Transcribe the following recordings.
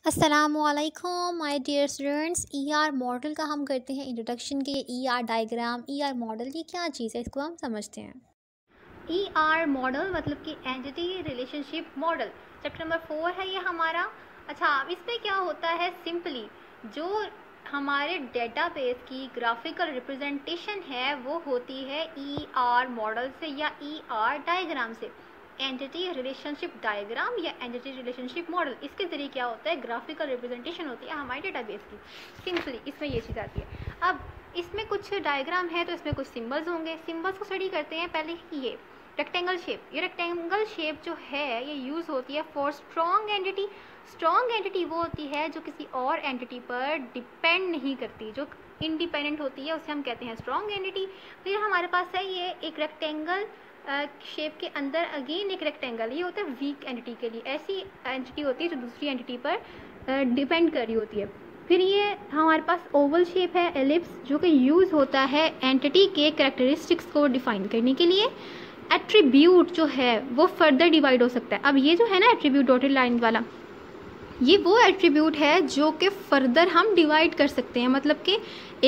अस्सलामुअलैकुम my dear students. ER model का हम करते हैं इंट्रोडक्शन के। ईआर डायग्राम, ईआर मॉडल ये क्या चीज़ है, इसको हम समझते हैं। ईआर मॉडल मतलब कि entity relationship model, chapter number 4 है ये हमारा। अच्छा, अब इसमें क्या होता है, सिंपली जो हमारे डेटाबेस की ग्राफिकल रिप्रेजेंटेशन है वो होती है ईआर मॉडल से या ईआर डायग्राम से। एंटिटी रिलेशनशिप डायग्राम या एंटिटी रिलेशनशिप मॉडल, इसके जरिए क्या होता है, ग्राफिकल रिप्रेजेंटेशन होती है हमारे डेटाबेस की। सिंपली इसमें ये चीज़ आती है। अब इसमें कुछ डायग्राम है तो इसमें कुछ सिंबल्स होंगे। सिंबल्स को स्टडी करते हैं। पहले ये रेक्टेंगल शेप, ये रेक्टेंगल शेप जो है ये यूज़ होती है for strong entity. Strong entity वो होती है जो किसी और एंटिटी पर डिपेंड नहीं करती, जो इंडिपेंडेंट होती है, उसे हम कहते हैं स्ट्रॉन्ग एंटिटी। फिर हमारे पास है ये एक रेक्टेंगल शेप के अंदर अगेन एक रेक्टेंगल, ये होता है वीक एंटिटी के लिए। ऐसी एंटिटी होती है जो दूसरी एंटिटी पर डिपेंड कर रही होती है। फिर ये हमारे पास ओवल शेप है, एलिप्स, जो कि यूज़ होता है एंटिटी के कैरेक्टरिस्टिक्स को डिफाइन करने के लिए। एट्रीब्यूट जो है वो फर्दर डिवाइड हो सकता है। अब ये जो है ना एट्रीब्यूट डॉटेड लाइन वाला, ये वो एट्रीब्यूट है जो कि फर्दर हम डिवाइड कर सकते हैं। मतलब कि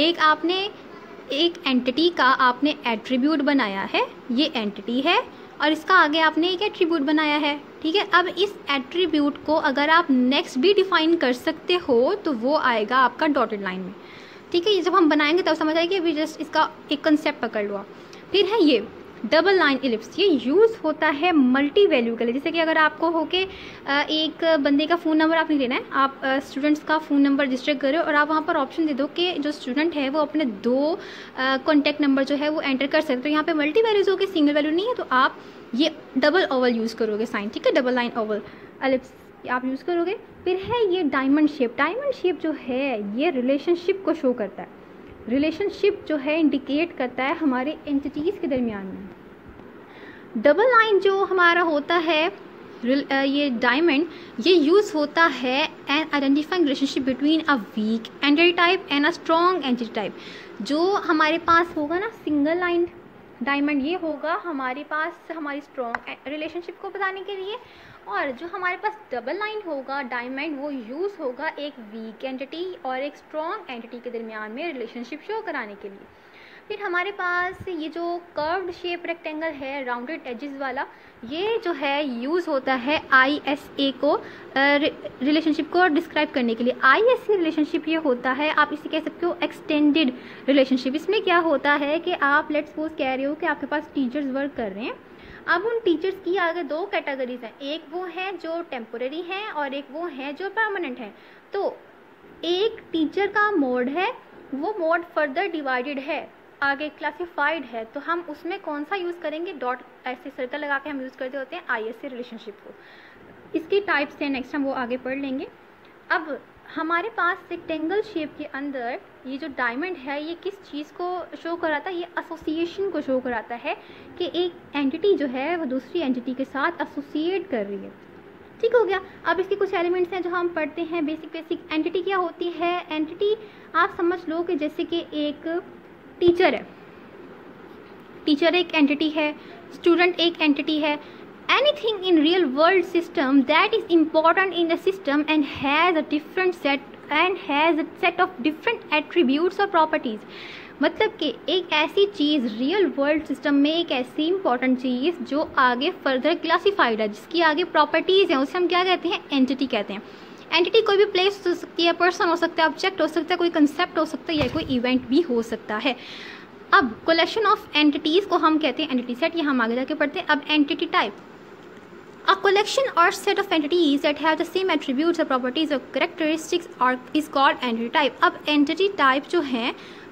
एक एंटिटी का आपने एट्रीब्यूट बनाया है, ये एंटिटी है, और इसका आगे आपने एक एट्रीब्यूट बनाया है, ठीक है। अब इस एट्रीब्यूट को अगर आप नेक्स्ट भी डिफाइन कर सकते हो तो वो आएगा आपका डॉटेड लाइन में, ठीक है। ये जब हम बनाएंगे तब समझ आएगी, अभी जस्ट इसका एक कंसेप्ट पकड़ लो। फिर है ये डबल लाइन इलिप्स, ये यूज़ होता है मल्टी वैल्यू के लिए। जैसे कि अगर आपको हो के एक बंदे का फ़ोन नंबर आपने लेना है, आप स्टूडेंट्स का फ़ोन नंबर रजिस्टर करो और आप वहाँ पर ऑप्शन दे दो कि जो स्टूडेंट है वो अपने 2 कॉन्टैक्ट नंबर जो है वो एंटर कर सकते। तो यहाँ पे मल्टी वैल्यूज़ हो के सिंगल वैल्यू नहीं है, तो आप ये डबल ओवल यूज़ करोगे साइन, ठीक है। डबल लाइन ओवल इलिप्स आप यूज़ करोगे। फिर है ये डायमंड शेप। डायमंड शेप जो है ये रिलेशनशिप को शो करता है। रिलेशनशिप जो है इंडिकेट करता है हमारे एंटिटीज़ के दरमियान में। डबल लाइन जो हमारा होता है ये डायमंड, ये यूज़ होता है an identifying relationship between a weak entity type and a strong entity type. जो हमारे पास होगा ना सिंगल लाइन डायमंड, ये होगा हमारे पास हमारी स्ट्रॉन्ग रिलेशनशिप को बताने के लिए। और जो हमारे पास डबल लाइन होगा डायमंड, वो यूज़ होगा एक वीक एंटिटी और एक स्ट्रॉन्ग एंटिटी के दरमियान में रिलेशनशिप शो कराने के लिए। फिर हमारे पास ये जो कर्व्ड शेप रेक्टेंगल है राउंडेड एजेस वाला, ये जो है यूज़ होता है ISA को रिलेशनशिप को डिस्क्राइब करने के लिए। ISA रिलेशनशिप ये होता है, आप इसे कह सकते हो एक्सटेंडेड रिलेशनशिप। इसमें क्या होता है कि आप लेट्स सपोज कह रहे हो कि आपके पास टीचर्स वर्क कर रहे हैं। अब उन टीचर्स की आगे 2 कैटेगरीज हैं, एक वो हैं जो टेम्पोरेरी हैं और एक वो हैं जो परमानेंट हैं। तो एक टीचर का मोड है, वो मोड फर्दर डिवाइडेड है, आगे क्लासिफाइड है, तो हम उसमें कौन सा यूज़ करेंगे, डॉट ऐसे सर्कल लगा के हम यूज़ करते होते हैं ISA रिलेशनशिप को। इसकी टाइप्स हैं, नेक्स्ट हम वो आगे पढ़ लेंगे। अब हमारे पास रेक्टेंगल शेप के अंदर ये जो डायमंड है ये किस चीज़ को शो कराता है, ये एसोसिएशन को शो कराता है कि एक एंटिटी जो है वो दूसरी एंटिटी के साथ एसोसिएट कर रही है, ठीक हो गया। अब इसके कुछ एलिमेंट्स हैं जो हम पढ़ते हैं। बेसिक एंटिटी क्या होती है, एंटिटी आप समझ लो कि जैसे कि एक टीचर है, टीचर एक एंटिटी है, स्टूडेंट एक एंटिटी है। Anything in real world system that is important in the system and has a set of different attributes और प्रॉपर्टीज। मतलब कि एक ऐसी चीज़ रियल वर्ल्ड सिस्टम में, एक ऐसी इंपॉर्टेंट चीज़ जो आगे फर्दर क्लासिफाइड है, जिसकी आगे प्रॉपर्टीज़ हैं, उसे हम क्या कहते हैं, एंटिटी कहते हैं। एंटिटी कोई भी प्लेस हो सकती है, पर्सन हो सकता है, ऑब्जेक्ट हो सकता है, कोई कंसेप्ट हो सकता है, या कोई इवेंट भी हो सकता है। अब कलेक्शन ऑफ एंटिटीज़ को हम कहते हैं एंटिटी सेट, ये हम आगे जाके पढ़ते हैं। अब एंटिटी टाइप, अ कलेक्शन और set of entities that have the same attributes और प्रॉपर्टीज और कैरेक्टरिस्टिक्स और इज कॉल्ड एंटिटी टाइप। अब एंटिटी टाइप जो है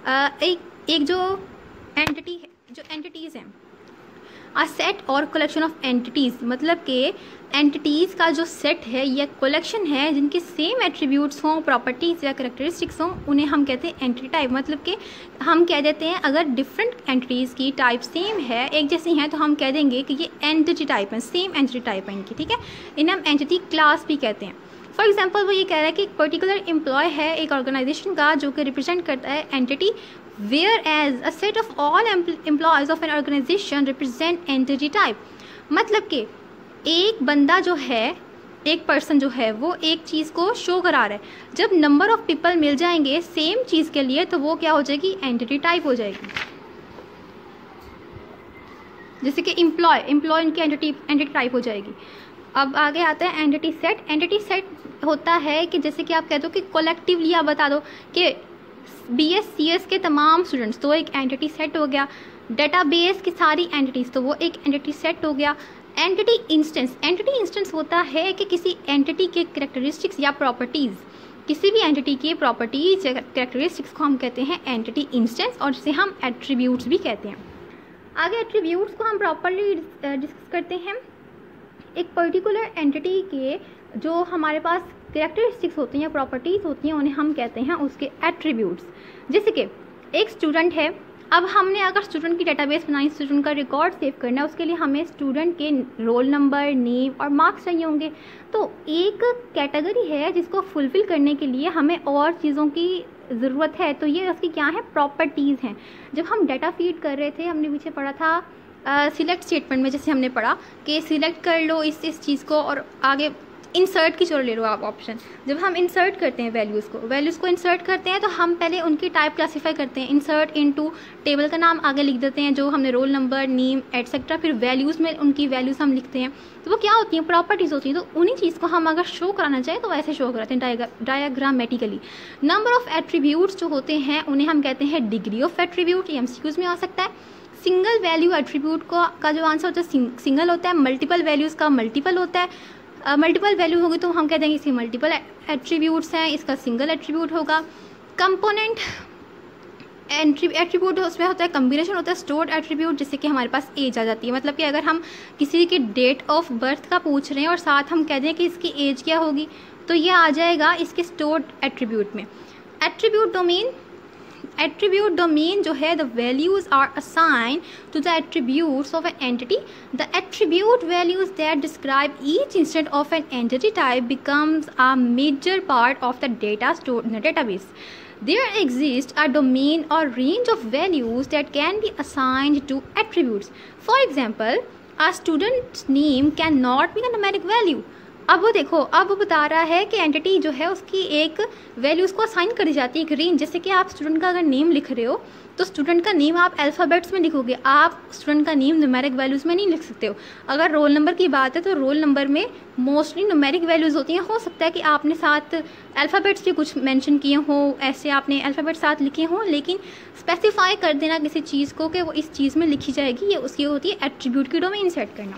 एक जो एंटिटी है, जो एंटिटीज़ हैं, अ सेट और कलेक्शन ऑफ एंटिटीज़, मतलब कि एंटिटीज़ का जो सेट है या कलेक्शन है जिनके सेम एट्रीब्यूट्स हों, प्रॉपर्टीज़ या करेक्टरिस्टिक्स हों, उन्हें हम कहते हैं एंटिटी टाइप। मतलब कि हम कह देते हैं अगर डिफरेंट एंटिटीज़ की टाइप सेम है, एक जैसी हैं, तो हम कह देंगे कि ये एंटिटी टाइप है, सेम एंटिटी टाइप है इनकी, ठीक है। इन्हें हम एंटिटी क्लास भी कहते हैं। फॉर एग्जाम्पल वो ये कह रहा है कि एक पर्टिकुलर एम्प्लॉय है एक ऑर्गेनाइजेशन का जो कि रिप्रेजेंट करता है entity, whereas a set of all employees of an organization represent entity type। मतलब कि एक बंदा जो है एक पर्सन जो है वो एक चीज़ को शो करा रहा है। जब नंबर ऑफ़ पीपल मिल जाएंगे सेम चीज़ के लिए तो वो क्या हो जाएगी, एंटिटी टाइप हो जाएगी। जैसे कि एम्प्लॉय इनकी एंटिटी टाइप हो जाएगी। अब आगे आता है एंटिटी सेट। एंटिटी सेट होता है कि जैसे कि आप कह दो कि कलेक्टिवली आप बता दो कि BS CS के तमाम स्टूडेंट्स, तो एक एंटिटी सेट हो गया। डेटाबेस की सारी एंटिटीज़, तो वो एक एंटिटी सेट हो गया। एंटिटी इंस्टेंस होता है कि किसी एंटिटी के कैरेक्टरिस्टिक्स या प्रॉपर्टीज़, किसी भी एंटिटी के प्रॉपर्टीज या कैरेक्टरिस्टिक्स को हम कहते हैं एंटिटी इंस्टेंस, और जिसे हम एट्रीब्यूट्स भी कहते हैं। आगे एट्रीब्यूट्स को हम प्रॉपरली डिस्कस करते हैं। एक पर्टिकुलर एंटिटी के जो हमारे पास कैरेक्टरिस्टिक्स होती हैं या प्रॉपर्टीज़ होती हैं उन्हें हम कहते हैं उसके एट्रीब्यूट्स। जैसे कि एक स्टूडेंट है, अब हमने अगर स्टूडेंट की डेटाबेस बनाई, स्टूडेंट का रिकॉर्ड सेव करना है, उसके लिए हमें स्टूडेंट के रोल नंबर, नेम और मार्क्स चाहिए होंगे। तो एक कैटेगरी है जिसको फुलफ़िल करने के लिए हमें और चीज़ों की ज़रूरत है, तो ये उसकी क्या है, प्रॉपर्टीज़ हैं। जब हम डाटा फीड कर रहे थे, हमने पीछे पढ़ा था सिलेक्ट स्टेटमेंट में, जैसे हमने पढ़ा कि सिलेक्ट कर लो इस चीज़ को, और आगे इंसर्ट की जरूर ले लो आप ऑप्शन। जब हम इंसर्ट करते हैं वैल्यूज़ को इंसर्ट करते हैं तो हम पहले उनकी टाइप क्लासीफाई करते हैं। इंसर्ट इनटू टेबल का नाम आगे लिख देते हैं, जो हमने रोल नंबर, नेम एटसेट्रा, फिर वैल्यूज़ में उनकी वैल्यूज़ हम लिखते हैं। तो वो क्या होती हैं, प्रॉपर्टीज़ होती हैं। तो उन्हीं चीज़ को हम अगर शो कराना चाहें तो वैसे शो कराते हैं डायग्रामेटिकली। नंबर ऑफ़ एट्रीब्यूट्स जो होते हैं उन्हें हम कहते हैं डिग्री ऑफ एट्रीब्यूट। ये MCQs में आ सकता है। सिंगल वैल्यू एट्रीब्यूट का जो आंसर होता है सिंगल होता है। मल्टीपल वैल्यूज़ का मल्टीपल होता है। मल्टीपल वैल्यू होगी तो हम कह देंगे इसके मल्टीपल एट्रीब्यूट्स हैं, इसका सिंगल एट्रीब्यूट होगा। कंपोनेंट एट्रीब्यूट उसमें होता है कम्बिनेशन होता है स्टोर्ड एट्रीब्यूट, जैसे कि हमारे पास एज आ जाती है। मतलब कि अगर हम किसी की डेट ऑफ बर्थ का पूछ रहे हैं और साथ हम कह दें कि इसकी एज क्या होगी, तो ये आ जाएगा इसके स्टोर्ड एट्रीब्यूट में। एट्रीब्यूट डोमेन जो है, the values are assign to the attributes of an entity. The attribute values that describe each instance of an entity type becomes a major part of the data stored in the database. There exists a domain or range of values that can be assigned to attributes. For example, a student's name cannot be a numeric value. अब वो देखो, अब वो बता रहा है कि entity जो है उसकी एक वैल्यू उसको असाइन करी जाती है, एक रेंज। जैसे कि आप स्टूडेंट का अगर नेम लिख रहे हो तो स्टूडेंट का नेम आप अल्फ़ाबेट्स में लिखोगे, आप स्टूडेंट का नेम न्यूमेरिक वैल्यूज़ में नहीं लिख सकते हो। अगर रोल नंबर की बात है तो रोल नंबर में मोस्टली न्यूमेरिक वैल्यूज़ होती हैं। हो सकता है कि आपने साथ अल्फ़ाबेट्स भी कुछ मेंशन किए हों, ऐसे आपने अल्फ़ाबेट साथ लिखे हों, लेकिन स्पेसिफाई कर देना किसी चीज़ को कि वो इस चीज़ में लिखी जाएगी, ये उसकी होती है एट्रीब्यूट की डोमेन सेट करना।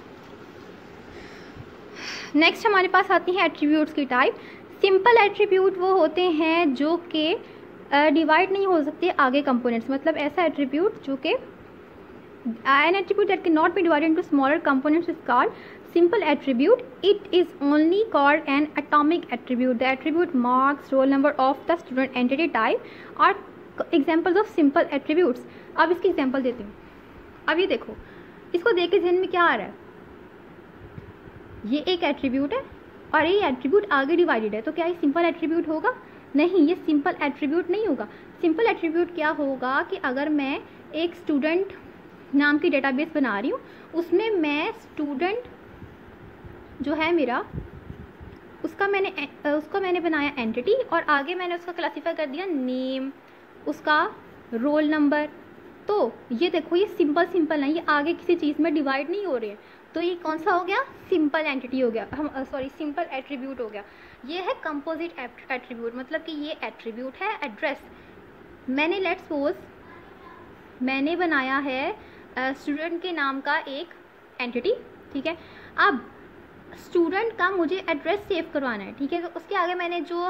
नेक्स्ट हमारे पास आती है एट्रीब्यूट्स की टाइप। सिंपल एट्रीब्यूट वो होते हैं जो कि डिवाइड नहीं हो सकते आगे कंपोनेंट्स। मतलब ऐसा एट्रीब्यूट जो कि an attribute that can not be divided into smaller components is called simple attribute. It is only called an atomic attribute. The attribute marks roll number of the student entity type are examples of simple attributes. अब इसकी example देती हूँ. अब ये देखो, इसको देख के ध्यान में क्या आ रहा है, ये एक एट्रीब्यूट है और ये एट्रीब्यूट आगे डिवाइडेड है, तो क्या ये सिंपल एट्रीब्यूट होगा? नहीं, ये सिंपल एट्रीब्यूट नहीं होगा. सिंपल एट्रीब्यूट क्या होगा कि अगर मैं एक स्टूडेंट नाम की डेटाबेस बना रही हूँ, उसमें मैं स्टूडेंट जो है मेरा उसका मैंने बनाया एंटिटी और आगे मैंने उसका क्लासीफाई कर दिया नेम, उसका रोल नंबर. तो ये देखो, ये सिंपल है, ये आगे किसी चीज़ में डिवाइड नहीं हो रहे हैं. तो ये कौन सा हो गया? सिंपल एंटिटी हो गया, सिंपल एट्रीब्यूट हो गया. ये है कंपोजिट एट्रीब्यूट. मतलब कि ये एट्रीब्यूट है एड्रेस. मैंने लेट्स सपोज मैंने बनाया है स्टूडेंट के नाम का एक एंटिटी, ठीक है. अब स्टूडेंट का मुझे एड्रेस सेव करवाना है, ठीक है. तो उसके आगे मैंने जो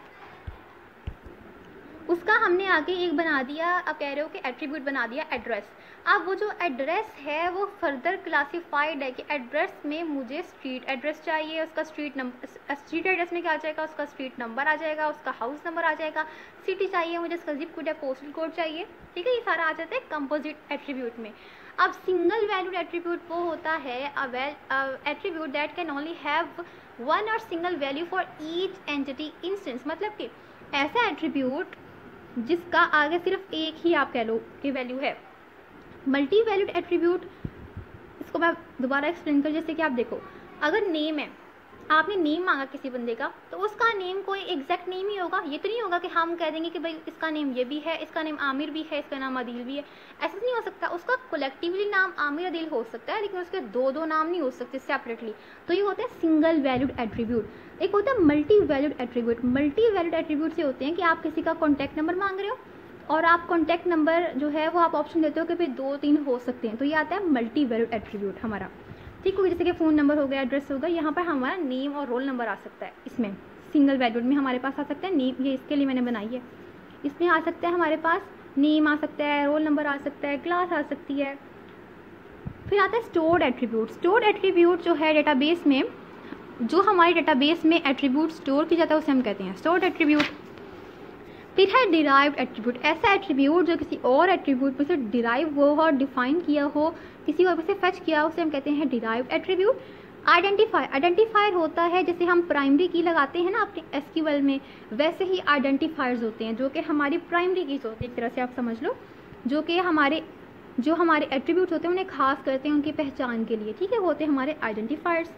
उसका हमने आगे एक बना दिया, अब कह रहे हो कि एट्रीब्यूट बना दिया एड्रेस. अब वो जो एड्रेस है वो फर्दर क्लासिफाइड है कि एड्रेस में मुझे स्ट्रीट एड्रेस चाहिए, उसका स्ट्रीट एड्रेस में क्या आ जाएगा, उसका स्ट्रीट नंबर आ जाएगा, उसका हाउस नंबर आ जाएगा. सिटी चाहिए मुझे, उसका जिप कोड या पोस्टल कोड चाहिए, ठीक है. ये सारा आ जाता है कंपोजिट एट्रीब्यूट में. अब सिंगल वैल्यूड एट्रीब्यूट वो होता है attribute that can only have one और single value for each entity instance. मतलब कि ऐसा एट्रीब्यूट जिसका आगे सिर्फ एक ही आप कह लो कि वैल्यू है. मल्टी वैल्यूड एट्रीब्यूट, इसको मैं दोबारा एक्सप्लेन कर, जैसे कि आप देखो, अगर नेम है आपने नेम मांगा किसी बंदे का, तो उसका नेम कोई एग्जैक्ट नेम ही होगा। ये तो नहीं होगा कि हम कह देंगे कि भाई इसका नेम ये भी है, इसका नेम आमिर भी है, इसका नाम अदील भी है, ऐसा नहीं हो सकता। उसका कलेक्टिवली नाम आमिर अदील हो सकता है, लेकिन उसके दो दो नाम नहीं हो सकते सेपरेटली। तो ये होता है सिंगल वैल्यूड एट्रीब्यूट। एक होता है multi valued attribute. Multi valued attribute से होते हैं कि आप किसी का कॉन्टैक्ट नंबर मांग रहे हो और आप कॉन्टैक्ट नंबर जो है वो आप ऑप्शन देते हो कि भाई 2-3 हो सकते हैं, तो ये आता है मल्टी वैल्यूड एट्रीब्यूट हमारा। ठीक हो, जैसे कि फ़ोन नंबर हो गया, एड्रेस होगा, यहाँ पर हमारा नेम और रोल नंबर आ सकता है। इसमें सिंगल वैल्यूड में हमारे पास आ सकता है नेम, ये इसके लिए मैंने बनाई है। इसमें आ सकता है हमारे पास नेम आ सकता है, रोल नंबर आ सकता है, क्लास आ सकती है। फिर आता है स्टोर्ड एट्रीब्यूट। स्टोर्ड एट्रीब्यूट जो है डेटाबेस में, जो हमारे डेटाबेस में एट्रीब्यूट स्टोर किया जाता है उसे हम कहते हैं स्टोर्ड एट्रीब्यूट। फिर है डिराइव्ड एट्रीब्यूट। ऐसा एट्रीब्यूट जो किसी और एट्रीब्यूट में से डिराइव हो और डिफाइन किया हो, किसी और से फेच किया हो, उसे हम कहते हैं डिराइव्ड एट्रीब्यूट। आइडेंटिफायर होता है, जैसे हम प्राइमरी की लगाते हैं ना अपने एसक्यूएल में, वैसे ही आइडेंटिफायर्स होते हैं जो कि हमारी प्राइमरी कीज होती है, एक तरह से आप समझ लो, जो कि हमारे एट्रीब्यूट्स होते हैं उन्हें खास करते हैं उनकी पहचान के लिए। ठीक है, होते हैं हमारे आइडेंटिफायर्स।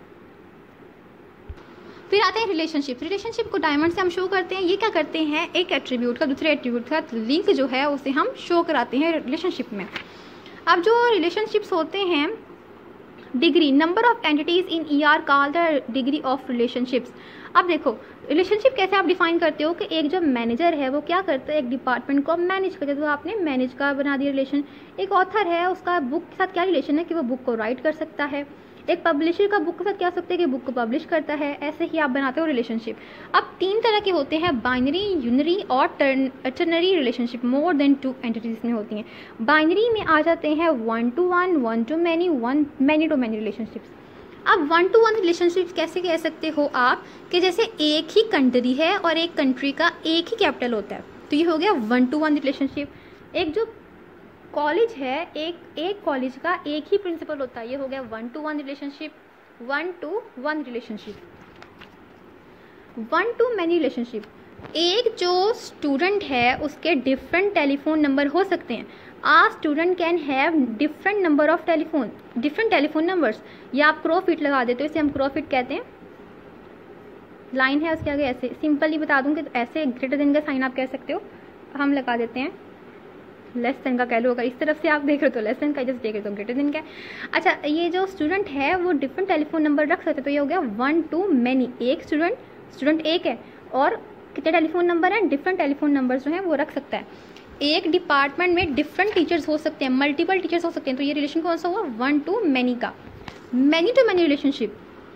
फिर आते हैं रिलेशनशिप। रिलेशनशिप को डायमंड से हम शो करते हैं। ये क्या करते हैं, एक एट्रीब्यूट का दूसरे एट्रीब्यूट का लिंक जो है उसे हम शो कराते हैं रिलेशनशिप में। अब जो रिलेशनशिप्स होते हैं, degree, number of entities in ER called the degree of relationships. अब देखो रिलेशनशिप कैसे आप डिफाइन करते हो कि एक जो मैनेजर है वो क्या करता है, एक डिपार्टमेंट को मैनेज करता है, तो आपने मैनेज का बना दिया रिलेशन। एक ऑथर है, उसका बुक के साथ क्या रिलेशन है कि वो बुक को राइट कर सकता है। एक पब्लिशर का बुक के साथ क्या हो सकता है कि बुक को पब्लिश करता है। ऐसे ही आप बनाते हो रिलेशनशिप। अब 3 तरह के होते हैं, बाइनरी, यूनरी और ternary relationship. More than 2 entities में होती हैं। बाइनरी में आ जाते हैं 1 to 1, 1 to many, 1 many to many relationships. अब 1 to 1 रिलेशनशिप कैसे कह सकते हो आप कि जैसे एक ही कंट्री है और एक कंट्री का एक ही कैपिटल होता है, तो ये हो गया 1 to 1 रिलेशनशिप। एक जो कॉलेज है, एक कॉलेज का एक ही प्रिंसिपल होता है, ये हो गया 1 to 1 relationship. 1 to 1 relationship. 1 to many relationship, एक जो स्टूडेंट है उसके डिफरेंट टेलीफोन नंबर हो सकते हैं। A student can have different number of different telephone numbers. या आप क्रॉफिट लगा देते हो, इसे हम क्रॉफिट कहते हैं। लाइन है उसके आगे ऐसे, सिंपली बता दूं कि ऐसे ग्रेटर देन का साइन आप कह सकते हो, हम लगा देते हैं लेस देन का कह लो। अगर इस तरफ से आप देख रहे हो तो लेस देन का, जस्ट देख रहे हो तो ग्रेटर देन का। अच्छा, ये जो स्टूडेंट है वो डिफरेंट टेलीफोन नंबर रख सकते हैं, तो ये हो गया 1 to many। एक स्टूडेंट एक है और कितने टेलीफोन नंबर हैं, डिफरेंट टेलीफोन नंबर जो हैं वो रख सकता है। एक डिपार्टमेंट में डिफरेंट टीचर्स हो सकते हैं, मल्टीपल टीचर्स हो सकते हैं, तो ये रिलेशन कौन सा हुआ, 1 to many का। मैनी टू मैनी रिलेशनशिप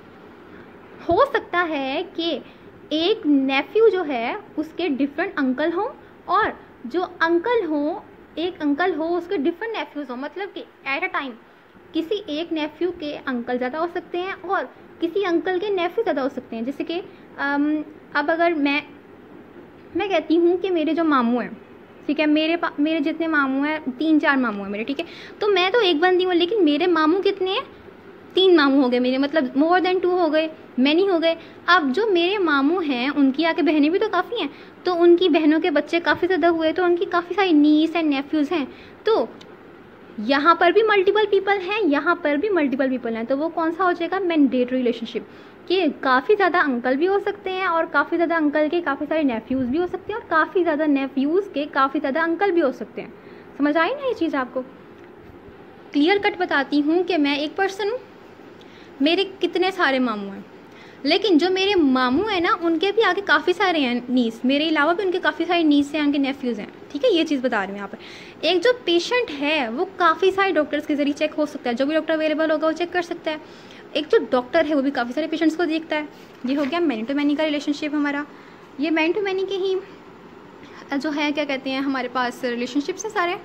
हो सकता है कि एक नेफ्यू जो है उसके डिफरेंट अंकल हों, और जो अंकल हो, एक अंकल हो उसके डिफरेंट नेफ्यूज़ हो, मतलब कि एट अ टाइम किसी एक नेफ्यू के अंकल ज़्यादा हो सकते हैं और किसी अंकल के नेफ्यू ज़्यादा हो सकते हैं। जैसे कि अब अगर मैं कहती हूँ कि मेरे जो मामू हैं, ठीक है, मेरे जितने मामू हैं, 3-4 मामू हैं मेरे, ठीक है, तो मैं तो एक बंदी हूँ, लेकिन मेरे मामू कितने हैं, 3 मामू हो गए मेरे, मतलब मोर देन 2 हो गए, मैनी हो गए। अब जो मेरे मामू हैं उनकी आके बहनें भी तो काफ़ी हैं, तो उनकी बहनों के बच्चे काफ़ी ज़्यादा हुए, तो उनकी काफ़ी सारी नीस एंड नेफ्यूज़ हैं। तो यहाँ पर भी मल्टीपल पीपल हैं, यहाँ पर भी मल्टीपल पीपल हैं, तो वो कौन सा हो जाएगा, मैंडेटरी रिलेशनशिप, कि काफ़ी ज़्यादा अंकल भी हो सकते हैं और काफ़ी ज़्यादा अंकल के काफ़ी सारे नेफ्यूज़ भी हो सकते हैं और काफ़ी ज़्यादा नेफ्यूज़ के काफ़ी ज़्यादा अंकल भी हो सकते हैं। समझ आई ना ये चीज़ आपको? क्लियर कट बताती हूँ कि मैं एक पर्सन हूँ, मेरे कितने सारे मामू हैं, लेकिन जो मेरे मामू हैं ना उनके भी आगे काफ़ी सारे हैं नीस, मेरे अलावा भी उनके काफ़ी सारे नीस हैं, उनके नेफ्यूज़ हैं। ठीक है, ये चीज़ बता रही हूँ यहाँ पर। एक जो पेशेंट है वो काफ़ी सारे डॉक्टर्स के जरिए चेक हो सकता है, जो भी डॉक्टर अवेलेबल होगा वो चेक कर सकता है। एक जो डॉक्टर है वो भी काफ़ी सारे पेशेंट्स को देखता है। ये हो गया मैनी टू मैनी का रिलेशनशिप हमारा। ये मैनी टू मैनी के ही जो है क्या कहते हैं हमारे पास रिलेशनशिप्स हैं सारे।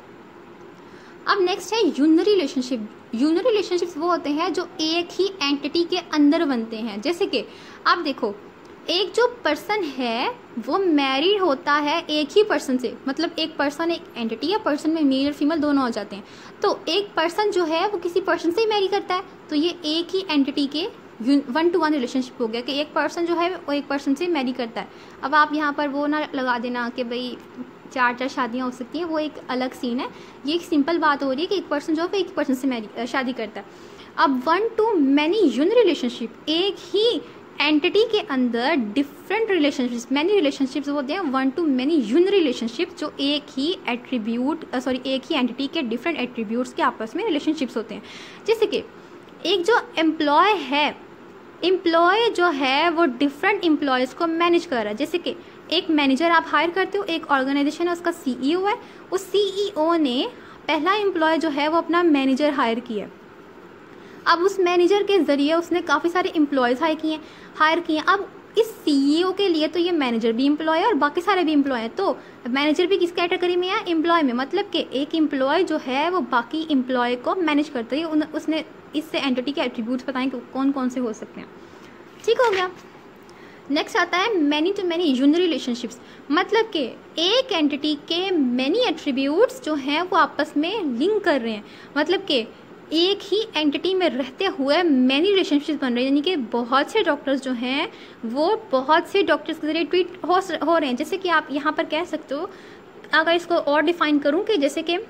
अब नेक्स्ट है यूनरी रिलेशनशिप। यूनरी रिलेशनशिप्स वो होते हैं जो एक ही एंटिटी के अंदर बनते हैं। जैसे कि आप देखो, एक जो पर्सन है वो मैरिड होता है एक ही पर्सन से, मतलब एक पर्सन एक एंटिटी है, पर्सन में मेल और फीमेल दोनों हो जाते हैं, तो एक पर्सन जो है वो किसी पर्सन से ही मैरी करता है, तो ये एक ही एंटिटी के 1 to 1 रिलेशनशिप हो गया कि एक पर्सन जो है वो एक पर्सन से मैरी करता है। अब आप यहाँ पर वो ना लगा देना कि भाई 4 शादियाँ हो सकती हैं, वो एक अलग सीन है। ये एक सिंपल बात हो रही है कि एक पर्सन जो है एक पर्सन से शादी करता है। अब 1 to many यून रिलेशनशिप, एक ही एंटिटी के अंदर डिफरेंट रिलेशनशिप्स, मैनी रिलेशनशिप्स होते हैं, 1 to many यून रिलेशनशिप्स, जो एक ही एंटिटी के डिफरेंट एट्रीब्यूट्स के आपस में रिलेशनशिप्स होते हैं। जैसे कि एक जो एम्प्लॉय जो है वो डिफरेंट एम्प्लॉयज़ को मैनेज कर रहा है। जैसे कि एक मैनेजर आप हायर करते हो, एक ऑर्गेनाइजेशन है, उसका सीईओ है, उस सीईओ ने पहला एम्प्लॉय जो है वो अपना मैनेजर हायर किया है। अब उस मैनेजर के ज़रिए उसने काफ़ी सारे एम्प्लॉयज़ हायर किए। अब इस सीईओ के लिए तो ये मैनेजर भी एम्प्लॉय है और बाकी सारे भी एम्प्लॉय हैं, तो मैनेजर भी किस कैटेगरी में है? एम्प्लॉय में। मतलब कि एक एम्प्लॉय जो है वो बाकी एम्प्लॉय को मैनेज करता है। उसने इससे एंटिटी के एट्रीब्यूट्स बताएं कि कौन कौन से हो सकते हैं। ठीक हो गया। नेक्स्ट आता है मैनी टू मैनी यून रिलेशनशिप्स, मतलब कि एक एंटिटी के मैनी एट्रीब्यूट्स जो हैं वो आपस में लिंक कर रहे हैं। मतलब कि एक ही एंटिटी में रहते हुए मैनी रिलेशनशिप्स बन रहे हैं, यानी कि बहुत से डॉक्टर्स जो हैं वो बहुत से डॉक्टर्स के जरिए ट्रीट हो रहे हैं। जैसे कि आप यहाँ पर कह सकते हो, अगर इसको और डिफाइन करूँ कि जैसे कि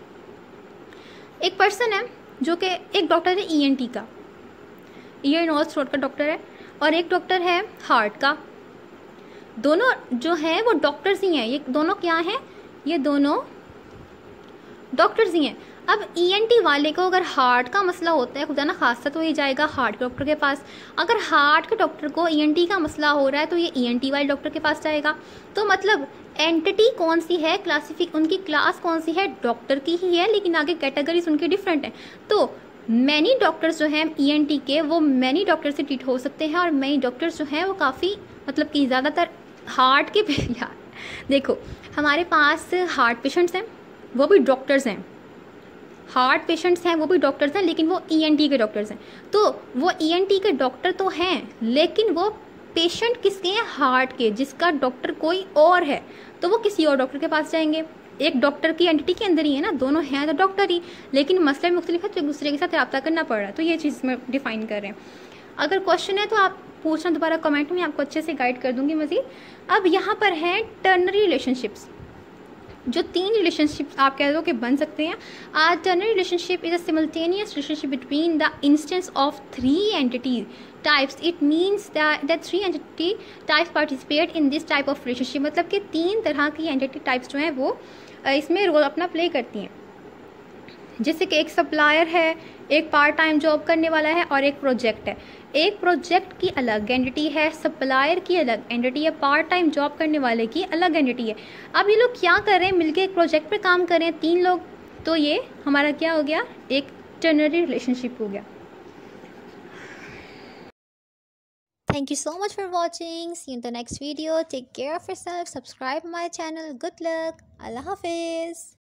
एक पर्सन है जो कि एक डॉक्टर है ईएनटी का, ईयर नोज थ्रोट का डॉक्टर है, और एक डॉक्टर है हार्ट का। दोनों जो है वो डॉक्टर्स ही हैं। ये दोनों क्या हैं? ये दोनों डॉक्टर्स ही हैं। अब ईएनटी वाले को अगर हार्ट का मसला होता है, खुदा ना खासा, तो ये जाएगा हार्ट के डॉक्टर के पास। अगर हार्ट के डॉक्टर को ईएनटी का मसला हो रहा है तो ये ईएनटी वाले डॉक्टर के पास जाएगा। तो मतलब एंटिटी कौन सी है, उनकी क्लास कौन सी है? डॉक्टर की ही है, लेकिन आगे कैटेगरीज उनकी डिफरेंट है। तो मैनी डॉक्टर्स जो हैं ईएनटी के, वो मैनी डॉक्टर से ट्रीट हो सकते हैं, और मैनी डॉक्टर्स जो हैं वो काफ़ी, मतलब कि ज़्यादातर हार्ट के यार देखो, हमारे पास हार्ट पेशेंट्स हैं, वो भी डॉक्टर्स हैं, हार्ट पेशेंट्स हैं वो भी डॉक्टर्स हैं, लेकिन वो ईएनटी के डॉक्टर्स हैं। तो वो ईएनटी के डॉक्टर तो हैं, लेकिन वो पेशेंट किसके हैं? हार्ट के, जिसका डॉक्टर कोई और है, तो वो किसी और डॉक्टर के पास जाएंगे। एक डॉक्टर की एंटिटी के अंदर ही है ना, दोनों हैं तो डॉक्टर ही, लेकिन मसले मुख्तलिफ है, तो एक दूसरे के साथ रब्ता करना पड़ रहा है। तो ये चीज़ में डिफाइन कर रहे हैं। अगर क्वेश्चन है तो आप पूछना दोबारा कमेंट में, आपको अच्छे से गाइड कर दूंगी मज़ीद। अब यहाँ पर है टर्नरी रिलेशनशिप्स, जो 3 रिलेशनशिप्स आप कह दो कि बन सकते हैं। Ternary relationship is a simultaneous relationship between the instance of 3 entity types. It means that 3 entity types participate in this type of relationship, मतलब कि 3 तरह की एंटिटी टाइप्स जो हैं वो इसमें रोल अपना प्ले करती हैं। जैसे कि एक सप्लायर है, एक पार्ट टाइम जॉब करने वाला है, और एक प्रोजेक्ट है। एक प्रोजेक्ट की अलग एंटिटी है, सप्लायर की अलग एंटिटी है, पार्ट टाइम जॉब करने वाले की अलग एंटिटी है। अब ये लोग क्या कर रहे हैं? मिलके एक प्रोजेक्ट पे काम कर रहे हैं, 3 लोग। तो ये हमारा क्या हो गया? एक टर्नरी रिलेशनशिप हो गया। Thank you so much for watching. See you in the next video. Take care of yourself. Subscribe my channel. Good luck. Allah Hafiz.